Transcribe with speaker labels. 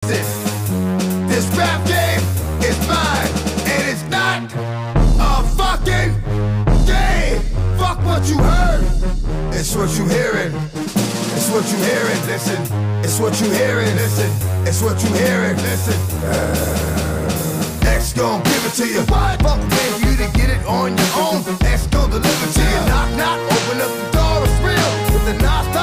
Speaker 1: listen, this rap game is mine, and it's not a fucking game. Fuck what you heard, it's what you hearing. It's what you hearing, listen. It's what you hearing, listen. It's what you hearing, listen. X gon' give it to you. What? Fuck pay for you to get it on your own. X gon' deliver to you. Knock, knock, open up the door, it's real. With the non-stop